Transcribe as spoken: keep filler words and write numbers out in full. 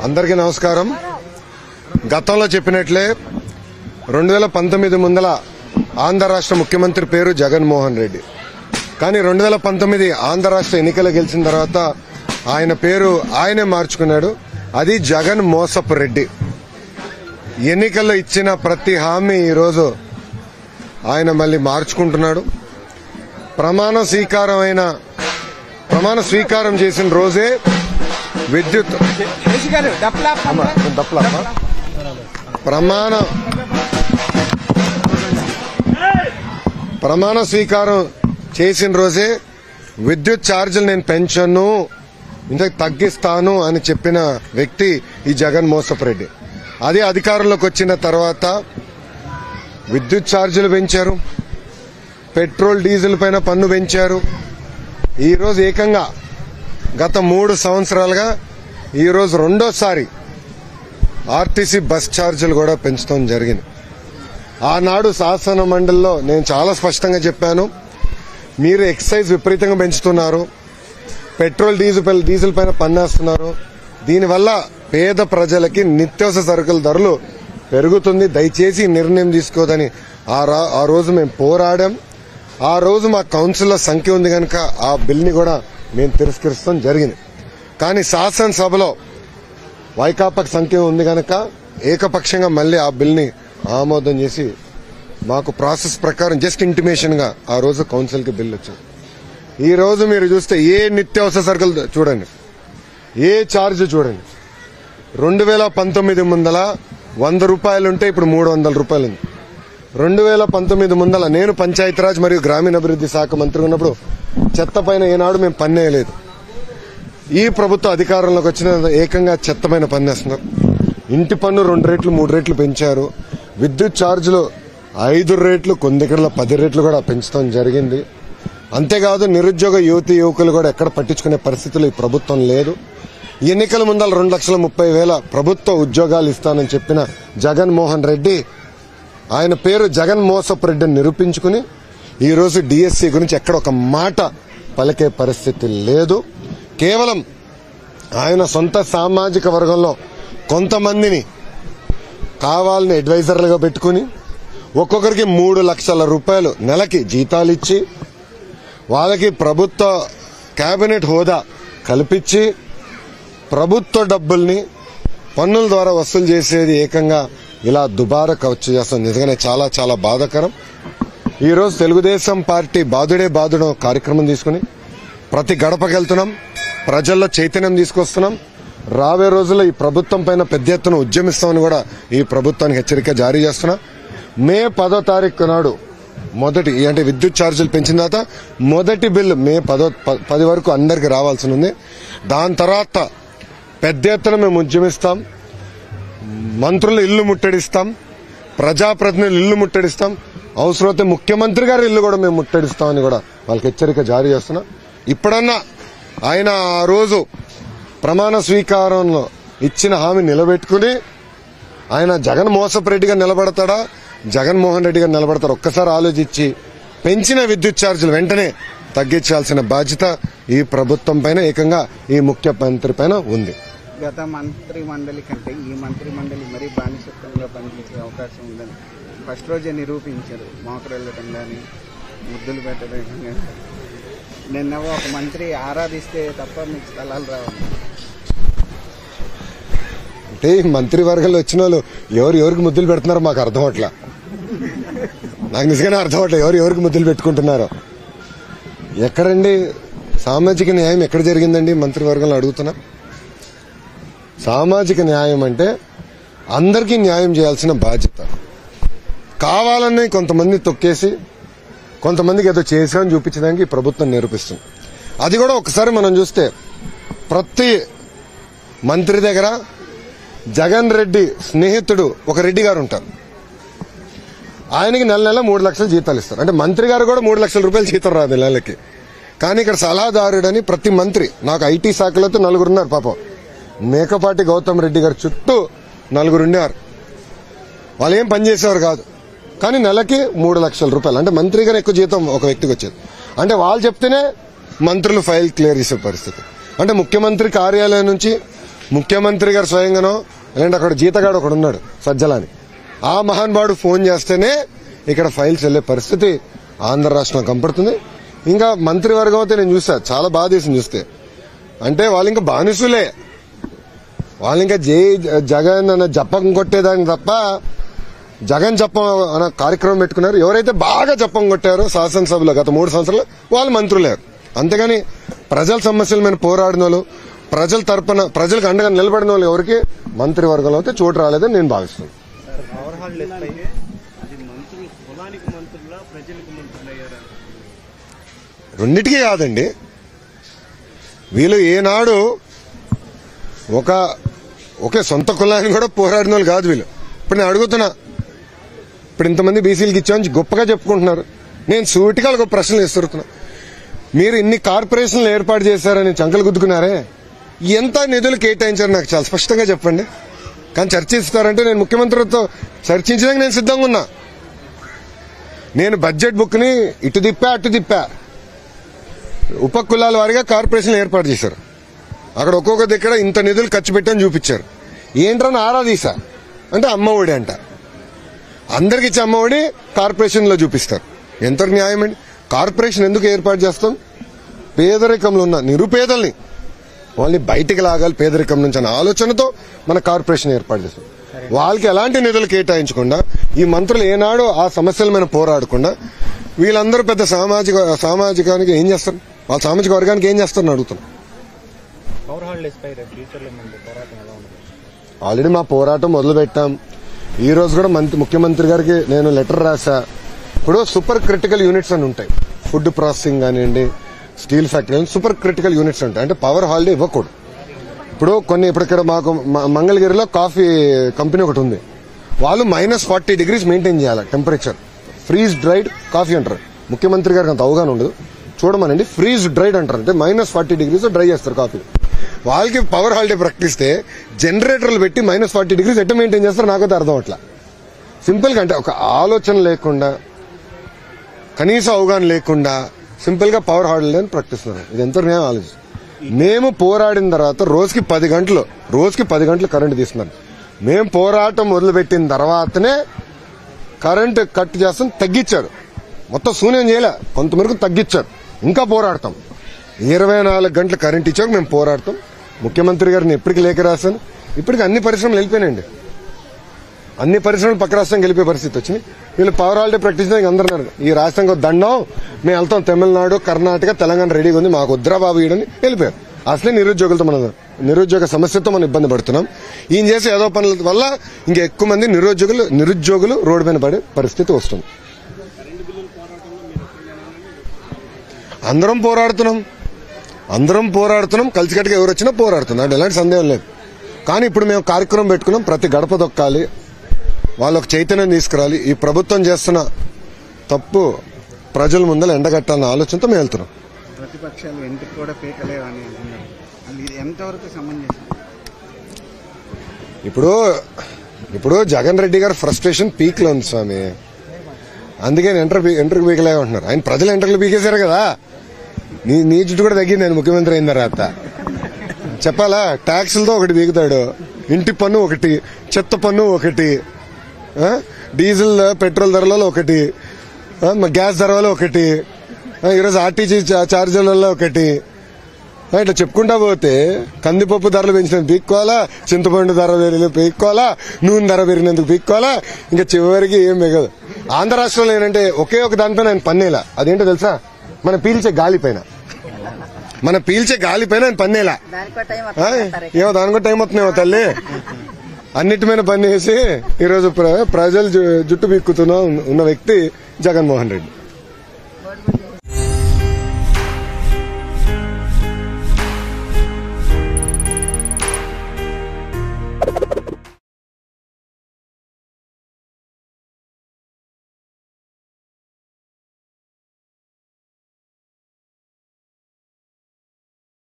అందరికీ నమస్కారం. గతంలో చెప్పినట్లే రెండు వేల పంతొమ్మిది ముందల ఆంధ్ర రాష్ట్ర ముఖ్యమంత్రి పేరు జగన్మోహన్ రెడ్డి. కానీ రెండు వేల పంతొమ్మిది ఆంధ్ర రాష్ట్ర ఎన్నికలు గెలిచిన తర్వాత ఆయన పేరు ఆయనే మార్చుకున్నాడు. అది జగన్ మోసపు రెడ్డి. ఎన్నికల్లో ఇచ్చిన ప్రతి హామీ ఈరోజు ఆయన మళ్ళీ మార్చుకుంటున్నాడు. ప్రమాణ స్వీకారం అయిన ప్రమాణ స్వీకారం చేసిన రోజే విద్యుత్ ప్రమాణ ప్రమాణ స్వీకారం చేసిన రోజే విద్యుత్ ఛార్జీలు నేను పెంచను, ఇంత తగ్గిస్తాను అని చెప్పిన వ్యక్తి ఈ జగన్ మోసపు రెడ్డి. అదే అధికారంలోకి వచ్చిన తర్వాత విద్యుత్ ఛార్జీలు పెంచారు, పెట్రోల్ డీజిల్ పైన పన్ను పెంచారు. ఈరోజు ఏకంగా గత మూడు సంవత్సరాలుగా ఈరోజు రెండోసారి ఆర్టీసీ బస్ ఛార్జీలు కూడా పెంచడం జరిగింది. ఆనాడు శాసన మండలిలో నేను చాలా స్పష్టంగా చెప్పాను, మీరు ఎక్సైజ్ విపరీతంగా పెంచుతున్నారు, పెట్రోల్ డీజిల్ డీజిల్ పైన పన్నేస్తున్నారు, దీనివల్ల పేద ప్రజలకి నిత్యావసర సరుకుల ధరలు పెరుగుతుంది, దయచేసి నిర్ణయం తీసుకోదని ఆ రోజు మేము పోరాడాం. ఆ రోజు మా కౌన్సిల్లో సంఖ్య ఉంది కనుక ఆ బిల్ని కూడా మేము తిరస్కరిస్తాం జరిగింది. కానీ శాసనసభలో వైకాపాకు సంఖ్య ఉంది కనుక ఏకపక్షంగా మళ్లీ ఆ బిల్ని ఆమోదం చేసి మాకు ప్రాసెస్ ప్రకారం జస్ట్ ఇంటిమేషన్ గా ఆ రోజు కౌన్సిల్ కి బిల్ వచ్చింది. ఈ రోజు మీరు చూస్తే ఏ నిత్యావసర సరుకులు చూడండి, ఏ ఛార్జ్ చూడండి, రెండు వేల పంతొమ్మిది ముందల వంద రూపాయలుంటే ఇప్పుడు మూడు వందల రూపాయలు ఉంది. రెండు వేల పంతొమ్మిది ముందల నేను పంచాయతీరాజ్ మరియు గ్రామీణాభివృద్ది శాఖ మంత్రి ఉన్నప్పుడు చెత్త పైన ఏనాడు మేము పన్నేయలేదు. ఈ ప్రభుత్వ అధికారంలోకి వచ్చిన ఏకంగా చెత్త పైన పన్నేస్తున్నారు. ఇంటి పన్ను రెండు రేట్లు మూడు రేట్లు పెంచారు. విద్యుత్ ఛార్జీలు ఐదు రేట్లు కొన్ని దగ్గరలో పది రేట్లు కూడా పెంచడం జరిగింది. అంతేకాదు నిరుద్యోగ యువతి యువకులు కూడా ఎక్కడ పట్టించుకునే పరిస్థితులు ఈ ప్రభుత్వం లేదు. ఎన్నికల ముందల రెండు లక్షల ముప్పై వేల ప్రభుత్వ ఉద్యోగాలు ఇస్తానని చెప్పిన జగన్మోహన్ రెడ్డి ఆయన పేరు జగన్ మోసపు రెడ్డిని నిరూపించుకుని ఈ రోజు డిఎస్సి గురించి ఎక్కడ ఒక మాట పలికే పరిస్థితి లేదు. కేవలం ఆయన సొంత సామాజిక వర్గంలో కొంతమందిని కావాలని అడ్వైజర్లుగా పెట్టుకుని ఒక్కొక్కరికి మూడు లక్షల రూపాయలు నెలకి జీతాలు ఇచ్చి వాళ్ళకి ప్రభుత్వ కేబినెట్ హోదా కల్పించి ప్రభుత్వ డబ్బుల్ని పన్నుల ద్వారా వసూలు చేసేది ఏకంగా ఇలా దుబారా ఖర్చు చేస్తాం. నిజంగానే చాలా చాలా బాధాకరం. ఈ రోజు తెలుగుదేశం పార్టీ బాదుడే బాదుడం కార్యక్రమం తీసుకుని ప్రతి గడపకి వెళ్తున్నాం, ప్రజల్లో చైతన్యం తీసుకొస్తున్నాం. రాబోయే రోజుల్లో ఈ ప్రభుత్వం పైన పెద్ద ఎత్తున ఉద్యమిస్తామని కూడా ఈ ప్రభుత్వానికి హెచ్చరిక జారీ చేస్తున్నాం. మే పదో తారీఖు నాడు మొదటి అంటే విద్యుత్ ఛార్జీలు పెంచిన తర్వాత మొదటి బిల్లు మే పదో పది వరకు అందరికి రావాల్సి ఉంది. దాని తర్వాత పెద్ద ఎత్తున మేము ఉద్యమిస్తాం, మంత్రులు ఇల్లు ముట్టడిస్తాం, ప్రజాప్రతినిధులు ఇల్లు ముట్టడిస్తాం, అవసరమైతే ముఖ్యమంత్రి గారి ఇల్లు కూడా మేము ముట్టడిస్తామని కూడా వాళ్ళకి హెచ్చరిక జారీ చేస్తున్నాం. ఇప్పుడన్నా ఆయన ఆ రోజు ప్రమాణ స్వీకారంలో ఇచ్చిన హామీ నిలబెట్టుకుని ఆయన జగన్ మోసపు రెడ్డిగా నిలబడతాడా, జగన్మోహన్ రెడ్డిగా నిలబడతారు ఒక్కసారి ఆలోచించి పెంచిన విద్యుత్ ఛార్జీలు వెంటనే తగ్గించాల్సిన బాధ్యత ఈ ప్రభుత్వం పైన ఏకంగా ఈ ముఖ్యమంత్రి పైన ఉంది. గత మంత్రి మండలి కంటే ఈ మంత్రి మండలి మరీ బానిసత్వంగా పనిచేసే అవకాశం ఉందని ఫస్ట్ రోజే నిరూపించారు. మోకరు వెళ్ళటం కానీ ముద్దులు పెట్టడం కానీ. నిన్న ఒక మంత్రి ఆరాధిస్తే తప్ప మీకు స్థలాలు రావాలి అంటే మంత్రి వర్గంలో వచ్చిన వాళ్ళు ఎవరు ఎవరికి ముద్దులు పెడుతున్నారో మాకు అర్థం అవట్లా. నాకు నిజంగానే అర్థం అవట్లేదు ఎవరు ఎవరికి ముద్దులు పెట్టుకుంటున్నారో. ఎక్కడండి సామాజిక న్యాయం ఎక్కడ జరిగిందండి మంత్రివర్గంలో అడుగుతున్నా. సామాజిక న్యాయం అంటే అందరికీ న్యాయం చేయాల్సిన బాధ్యత. కావాలని కొంతమంది తొక్కేసి కొంతమందికి ఏదో చేసామని చూపించడానికి ప్రభుత్వం నిరూపిస్తుంది. అది కూడా ఒకసారి మనం చూస్తే ప్రతి మంత్రి దగ్గర జగన్ రెడ్డి స్నేహితుడు ఒక రెడ్డి గారు ఉంటారు. ఆయనకి నెల నెల మూడు లక్షలు జీతాలు ఇస్తారు. అంటే మంత్రి గారు కూడా మూడు లక్షల రూపాయలు జీతం రాదు నెలలకి. కానీ ఇక్కడ సలహాదారుడని ప్రతి మంత్రి, నాకు ఐటీ శాఖలో నలుగురున్నారు పాపం, మేకపాటి గౌతమ్ రెడ్డి గారు చుట్టూ నలుగురు ఉండేవారు. వాళ్ళు ఏం పనిచేసేవారు కాదు, కానీ నెలకి మూడు లక్షల రూపాయలు అంటే మంత్రి గారు ఎక్కువ జీతం ఒక వ్యక్తికి వచ్చేది. అంటే వాళ్ళు చెప్తేనే మంత్రులు ఫైల్ క్లియర్ చేసే పరిస్థితి. అంటే ముఖ్యమంత్రి కార్యాలయం నుంచి ముఖ్యమంత్రి గారు స్వయంగానో లేదంటే అక్కడ జీతగాడు ఒకడు ఉన్నాడు సజ్జలాని, ఆ మహానుభావుడు ఫోన్ చేస్తేనే ఇక్కడ ఫైల్స్ వెళ్లే పరిస్థితి ఆంధ్ర రాష్ట్రంలో కనపడుతుంది. ఇంకా మంత్రివర్గం అయితే నేను చూసా, చాలా బాధ వేసింది చూస్తే. అంటే వాళ్ళు ఇంకా బానిసులే, వాళ్ళు ఇంకా జై జగన్ అన్న జపం కొట్టేదానికి తప్ప జగన్ జపం అన్న కార్యక్రమం పెట్టుకున్నారు. ఎవరైతే బాగా జపం కొట్టారో శాసనసభలో గత మూడు సంవత్సరాలు వాళ్ళు మంత్రులేరు. అంతేగాని ప్రజల సమస్యల మీద పోరాడిన వాళ్ళు, ప్రజల తరపున ప్రజలకు అండగా నిలబడిన వాళ్ళు ఎవరికి మంత్రివర్గంలో అయితే చోటు రాలేదని నేను భావిస్తున్నాను. రెండిటికీ కాదండి, వీళ్ళు ఏనాడు ఒక ఒకే సొంత కులాన్ని కూడా పోరాడిన వాళ్ళు కాదు వీళ్ళు. ఇప్పుడు నేను అడుగుతున్నా, ఇప్పుడు ఇంతమంది బీసీలకు ఇచ్చామని గొప్పగా చెప్పుకుంటున్నారు. నేను సూటిగా ఒక ప్రశ్నలు ఇస్తున్నా, మీరు ఇన్ని కార్పొరేషన్లు ఏర్పాటు చేశారని చంకలు గుద్దుకున్నారే, ఎంత నిధులు కేటాయించారు నాకు చాలా స్పష్టంగా చెప్పండి. కానీ చర్చిస్తారంటే నేను ముఖ్యమంత్రితో చర్చించడానికి నేను సిద్ధంగా ఉన్నా. నేను బడ్జెట్ బుక్ ని ఇటు తిప్పా అటు తిప్పా. ఉప కులాల వారిగా కార్పొరేషన్లు ఏర్పాటు చేశారు. అక్కడ ఒక్కొక్క దగ్గర ఇంత నిధులు ఖర్చు పెట్టని చూపించారు. ఏంట్రని ఆరాధీసా అంటే అమ్మఒడి అంట, అందరికి ఇచ్చే అమ్మఒడి కార్పొరేషన్ లో చూపిస్తారు. ఎంత న్యాయం అండి? కార్పొరేషన్ ఎందుకు ఏర్పాటు చేస్తాం? పేదరికంలో ఉన్న నిరుపేదల్ని వాళ్ళని బయటికి లాగాలి పేదరికం నుంచి అనే ఆలోచనతో మన కార్పొరేషన్ ఏర్పాటు చేస్తాం. వాళ్ళకి ఎలాంటి నిధులు కేటాయించకుండా, ఈ మంత్రులు ఏనాడు ఆ సమస్యల మీద పోరాడకుండా వీళ్ళందరూ పెద్ద సామాజిక సామాజికానికి ఏం చేస్తారు, వాళ్ళ సామాజిక వర్గానికి ఏం చేస్తారని అడుగుతున్నాం. ఆల్రెడీ మా పోరాటం మొదలు పెట్టాం. ఈ రోజు కూడా ముఖ్యమంత్రి గారికి నేను లెటర్ రాసా. ఇప్పుడు సూపర్ క్రిటికల్ యూనిట్స్ అని ఉంటాయి, ఫుడ్ ప్రాసెసింగ్ కానివ్వండి, steel factory, super critical units ఉంటాయి. అంటే పవర్ హాలిడే ఇవ్వకూడదు. ఇప్పుడు కొన్ని ఇప్పుడు ఇక్కడ మాకు మంగళగిరిలో కాఫీ కంపెనీ ఒకటి ఉంది, వాళ్ళు మైనస్ ఫార్టీ డిగ్రీస్ మెయింటైన్ చేయాలి టెంపరేచర్. ఫ్రీజ్ డ్రైడ్ కాఫీ అంటారు. ముఖ్యమంత్రి గారికి అంత అవగాహన ఉండదు, చూడమనండి. ఫ్రీజ్ డ్రైడ్ అంటారు, అంటే మైనస్ ఫార్టీ డిగ్రీస్ డ్రై చేస్తారు కాఫీ. వాళ్ళకి పవర్ హాలిడే ప్రకటిస్తే జనరేటర్లు పెట్టి మైనస్ ఫార్టీ డిగ్రీస్ ఎట్లా మెయింటైన్ చేస్తారు నాకైతే అర్థం అట్లా. సింపుల్ గా అంటే ఒక ఆలోచన లేకుండా, కనీస అవగాహన లేకుండా సింపుల్ గా పవర్ హాలిడే అని ప్రకటిస్తున్నారు. ఇది ఎంత న్యాయం ఆలోచన. మేము పోరాడిన తర్వాత రోజుకి పది గంటలు రోజుకి పది గంటలు కరెంటు తీస్తున్నారు. మేము పోరాటం మొదలుపెట్టిన తర్వాతనే కరెంటు కట్ చేస్తాం, తగ్గించారు. మొత్తం శూన్యం చేయలే, కొంతమేరకు తగ్గించారు. ఇంకా పోరాడతాం. ఇరవై నాలుగు గంటలు కరెంట్ ఇచ్చాక మేము పోరాడతాం. ముఖ్యమంత్రి గారిని ఎప్పటికి లేఖ రాశాను. ఇప్పటికి అన్ని పరిశ్రమలు వెళ్ళిపోయినాయండి, అన్ని పరిశ్రమలు పక్క రాష్ట్రానికి వెళ్ళిపోయే పరిస్థితి వచ్చింది. వీళ్ళు పవర్ హాలిడే ప్రకటించడానికి అందరూ ఈ రాష్ట్రానికి దండం, మేము వెళ్తాం తమిళనాడు, కర్ణాటక, తెలంగాణ రెడీగా ఉంది, మాకు వద్దురా బాబు ఇడని వెళ్ళిపోయారు. అసలే నిరుద్యోగులతో మనం నిరుద్యోగ సమస్యతో మనం ఇబ్బంది పడుతున్నాం. ఈయన చేసే ఏదో పనుల వల్ల ఇంకా ఎక్కువ మంది నిరుద్యోగులు నిరుద్యోగులు రోడ్డు మీద పడే పరిస్థితి వస్తుంది. అందరం పోరాడుతున్నాం అందరం పోరాడుతున్నాం కలిసికట్టుగా ఎవరు వచ్చినా పోరాడుతున్నాం, అంటే ఎలాంటి సందేహం లేదు. కానీ ఇప్పుడు మేము కార్యక్రమం పెట్టుకున్నాం, ప్రతి గడప దొక్కాలి, వాళ్ళకు చైతన్యం తీసుకురాలి. ఈ ప్రభుత్వం చేస్తున్న తప్పు ప్రజల ముందర ఎండగట్టాలన్న ఆలోచనతో మేము వెళ్తున్నాం. ప్రతిపక్షాలు ఎందుకు కూడా పీకలేవని అంటున్నారు, ఇది ఎంతవరకు సమంజసం? ఇప్పుడు ఇప్పుడు జగన్ రెడ్డి గారు ఫ్రస్ట్రేషన్ పీక్ లో ఉంది స్వామి, అందుకే ఎంటర్ ఎంటర్ పీకలేక ఉంటున్నారు. ఆయన ప్రజలు ఎంటర్లు పీకేశారు కదా, నీ నీ జుట్టు కూడా తగ్గింది ఆయన ముఖ్యమంత్రి అయిన తర్వాత. చెప్పాలా? ట్యాక్సులతో ఒకటి పీకుతాడు, ఇంటి పన్ను ఒకటి, చెత్త పన్ను ఒకటి, డీజిల్ పెట్రోల్ ధరలలో ఒకటి, గ్యాస్ ధరలో ఒకటి, ఈరోజు ఆర్టీసీ ఛార్జీలలో ఒకటి, ఇట్లా చెప్పుకుంటా పోతే కందిపప్పు ధరలు పెంచిన పీక్కోవాలా, చింతపండు ధర పెరిగిన పీక్కోవాలా, నూనె ధర పెరిగినందుకు పీక్కోవాలా, ఇంకా చివరికి ఏం మిగదు. ఆంధ్ర రాష్ట్రంలో ఏంటంటే ఒకే ఒక దానిపైన ఆయన పన్నేలా, అదేంటో తెలుసా? మనం పీల్చే గాలి పైన మనం పీల్చే గాలి పైన ఆయన పన్నేలా. ఏమో దానికో టైం వస్తున్నాయేమో తల్లి. అన్నిటి మీద పన్నేసి ఈరోజు ప్రజలు జుట్టు పీక్కుతున్నా ఉన్న వ్యక్తి జగన్మోహన్ రెడ్డి.